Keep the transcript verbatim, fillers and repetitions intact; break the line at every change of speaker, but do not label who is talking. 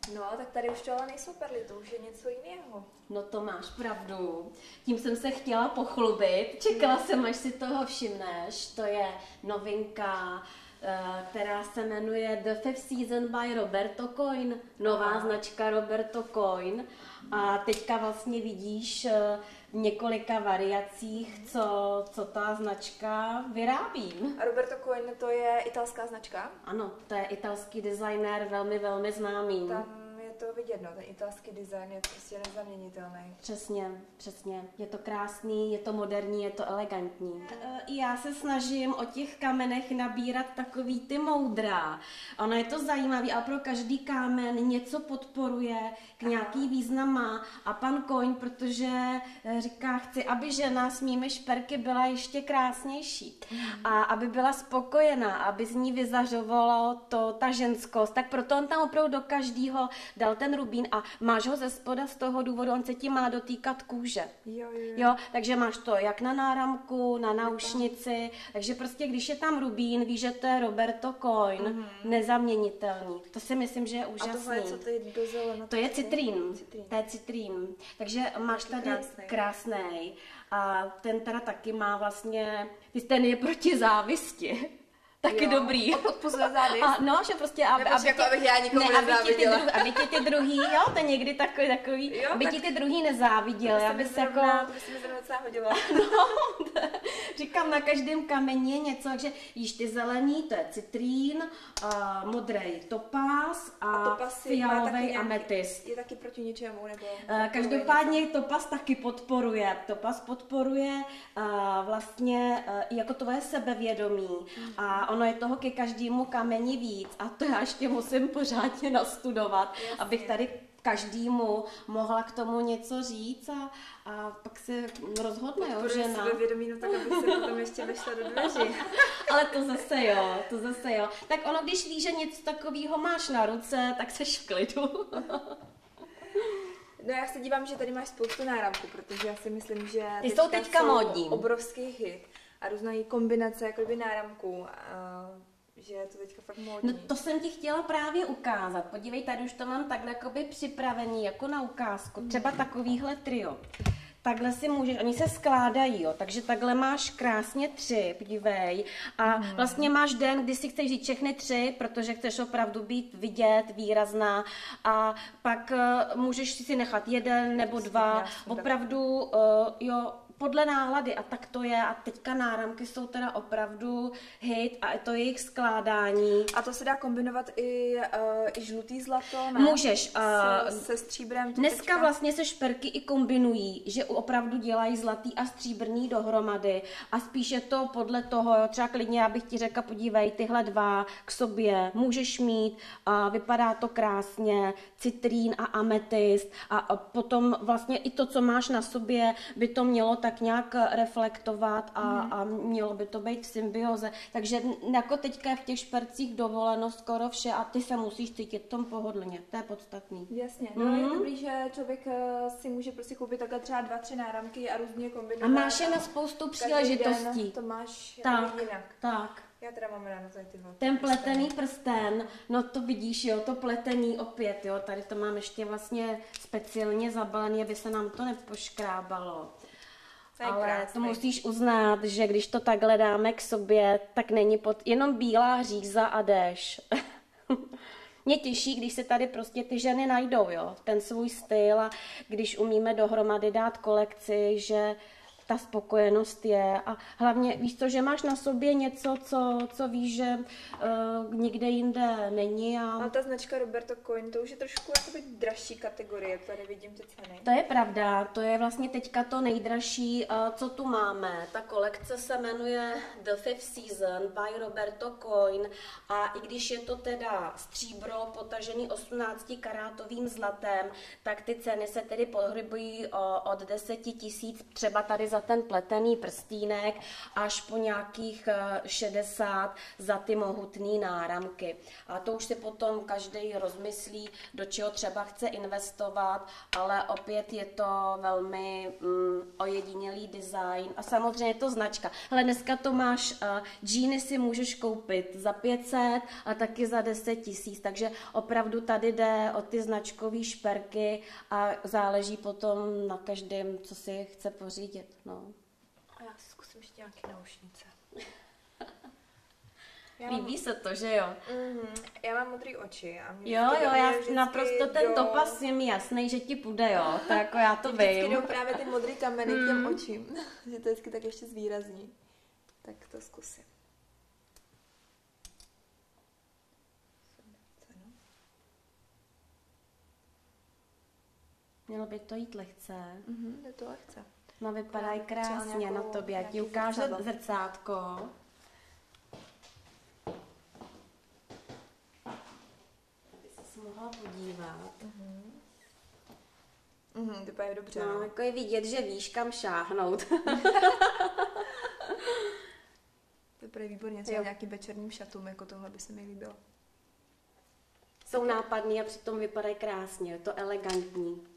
No, tak tady už to ale nejsou perly, to už je něco jiného.
No to máš pravdu. Tím jsem se chtěla pochlubit. Čekala mm. jsem, až si toho všimneš. To je novinka, která se jmenuje The Fifth Season by Roberto Coin. Nová Aha. značka Roberto Coin. A teďka vlastně vidíš v několika variacích, co, co ta značka vyrábí.
A Roberto Coin, to je italská značka?
Ano, to je italský designér, velmi, velmi známý.
Tam je to vidět, no, ten italský design je prostě nezaměnitelný.
Přesně, přesně. Je to krásný, je to moderní, je to elegantní. Já se snažím o těch kamenech nabírat takový ty moudra. Ono je to zajímavé, a pro každý kámen něco podporuje, k nějaký význam má. A pan Coin, protože říká, chci, aby žena s mými šperky byla ještě krásnější. A aby byla spokojená, aby z ní vyzařovalo to, ta ženskost, tak proto on tam opravdu do každého dal ten rubín a máš ho ze spoda z toho důvodu, on se ti má dotýkat kůže.
Jo, jo, jo.
jo, takže máš to jak na náramku, na náušnici, takže prostě když je tam rubín, víš, že to je Roberto Coin, mm-hmm. nezaměnitelný. To si myslím, že je úžasný. A tohle
je co to je do zelena?
To je citrín. citrín. To je citrín. Takže máš tady krásný. krásnej. A ten teda taky má vlastně, ten je proti závisti. Taky jo, dobrý.
Odpozuje závist.
A no, že prostě, aby,
Nebo
aby,
jako, abych já nikomu
ne, aby, ti ty,
nezáviděla.
aby ti ty druhý, jo, to je někdy takový, takový,
jo,
aby
tak
ti ty druhý nezáviděli, aby se jako...
To by se mi zrovna docela hodilo.
No, říkám, na každém kameni je něco, takže jíš ty zelený, to je citrín, uh, modrý topaz a, a fialový ametist.
Je taky proti něčemu, nebo...
Uh, každopádně topaz taky podporuje. Topaz podporuje uh, vlastně uh, jako tvoje sebevědomí. Mm. A ono je toho ke každému kameni víc a to já ještě musím pořádně nastudovat, Jasně. abych tady každému mohla k tomu něco říct a, a pak se rozhodne, jo, žena.
Sebevědomí, no tak abych se potom ještě vešla do dveří.
Ale to zase jo, to zase jo. Tak ono, když víš, že něco takového máš na ruce, tak seš v klidu.
No já se dívám, že tady máš spoustu náramků, protože já si myslím, že
ty jsou teďka módní.
Obrovský hit a různé kombinace jakoby náramků. A že je to teďka fakt módní.
No to jsem ti chtěla právě ukázat. Podívej, tady už to mám takhle jakoby připravený jako na ukázku. Třeba takovýhle trio. Takhle si můžeš, oni se skládají, jo, takže takhle máš krásně tři, podívej. A hmm. vlastně máš den, kdy si chceš říct všechny tři, protože chceš opravdu být vidět, výrazná. A pak uh, můžeš si nechat jeden nebo dva. Opravdu, uh, jo, podle nálady a tak to je a teďka náramky jsou teda opravdu hit a to jejich skládání.
A to se dá kombinovat i, uh, i žlutý zlato, ne?
Můžeš. Uh,
se, se stříbrem.
Dneska
teďka...
vlastně se šperky i kombinují, že opravdu dělají zlatý a stříbrný dohromady a spíš je to podle toho, jo, třeba klidně já bych ti řekla, podívej, tyhle dva k sobě můžeš mít, uh, vypadá to krásně, citrín a ametist a, a potom vlastně i to, co máš na sobě, by to mělo tak nějak reflektovat a, mm. a mělo by to být v symbioze. Takže jako teďka v těch špercích dovoleno skoro vše a ty se musíš cítit v tom pohodlně. To je podstatný.
Jasně. No mm. je dobrý, že člověk si může prostě koupit takhle třeba dva, tři náramky a různě kombinovat.
A máš je na spoustu příležitostí.
Den to máš
tak,
jinak.
Tak.
Já teda mám ráda tady tyhle.
Ten pletený prsten, no to vidíš, jo, to pletený opět, jo, tady to mám ještě vlastně speciálně zabalený, aby se nám to nepoškrábalo. Ale krásný. To musíš uznat, že když to takhle dáme k sobě, tak není pod... jenom bílá říza a déšť. Mě těší, když se tady prostě ty ženy najdou, jo, ten svůj styl a když umíme dohromady dát kolekci, že ta spokojenost je a hlavně víš co, že máš na sobě něco, co, co víš, že uh, nikde jinde není. A...
a ta značka Roberto Coin, to už je trošku jakoby dražší kategorie, tady vidím ty ceny.
To je pravda, to je vlastně teďka to nejdražší, uh, co tu máme. Ta kolekce se jmenuje The Fifth Season by Roberto Coin a i když je to teda stříbro potažený osmnáctikarátovým zlatem, tak ty ceny se tedy pohybují uh, od deseti tisíc třeba tady za za ten pletený prstínek až po nějakých šedesát za ty mohutné náramky. A to už si potom každý rozmyslí, do čeho třeba chce investovat, ale opět je to velmi mm, ojedinělý design a samozřejmě je to značka. Ale dneska to máš, uh, džíny si můžeš koupit za pět set a taky za deset tisíc, takže opravdu tady jde o ty značkové šperky a záleží potom na každém, co si chce pořídit. No.
A já si zkusím ještě nějaké naušnice.
Já Líbí mám... se to, že jo?
Mm-hmm. Já mám modrý oči. A mě
jo, jo, já naprosto ten do... topas je mi jasný, že ti půjde, jo. Tak jako já to vím.
Vždycky jdou právě ty modrý kameny mm. k těm očím. Že to vždycky tak ještě zvýrazní. Tak to zkusím.
Mělo by to jít lehce.
Mhm, je to lehce.
No vypadají krásně nějakou, na tobě. Já ti ukážu zrcátko. Aby jsi mohla podívat.
Mhm. Mhm, vypadá dobře.
No, jako je vidět, že víš, kam šáhnout.
Vypadá výborně, třeba nějakým večerním šatům, jako tohle by se mi líbilo.
Jsou nápadný a přitom vypadají krásně, je to elegantní.